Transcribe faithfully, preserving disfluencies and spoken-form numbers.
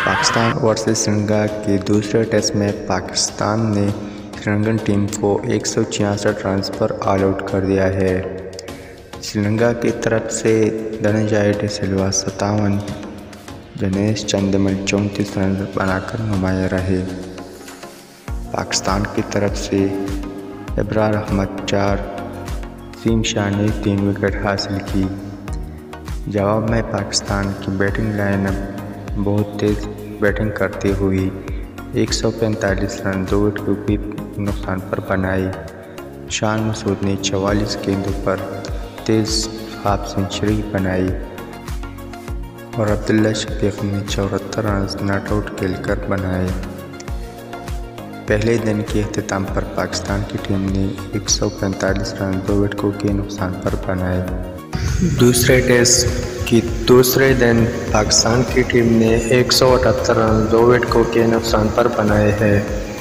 Pakistan versus Sri Lanka के दूसरे test में पाकिस्तान ने श्रीलंकन टीम को एक सौ छियासठ रन पर ऑल आउट कर दिया है। श्रीलंका की तरफ से धनंजय डे सिल्वा सत्तावन, जनेश चंदीमल चौंतीस रन बनाकर नुमाया रहे। पाकिस्तान की तरफ से इब्रार अहमद चार, सीम शाह ने तीन विकेट हासिल की। जवाब में पाकिस्तान की बैटिंग लाइनअप बहुत तेज़ बैटिंग करती हुई एक सौ पैंतालीस रन दो विकेट के नुकसान पर बनाई। शान मसूद ने चवालीस गेंदों पर तेज़ हाफ सेंचुरी बनाई और अब्दुल्ला शफीक ने चौहत्तर रन नॉट आउट खेलकर बनाए। पहले दिन के अख्ताम पर पाकिस्तान की टीम ने एक सौ पैंतालीस रन दो विकेटों के नुकसान पर बनाए। दूसरे टेस्ट की दूसरे दिन पाकिस्तान की टीम ने एक सौ अठहत्तर रन दो विकेटों के नुकसान पर बनाए हैं।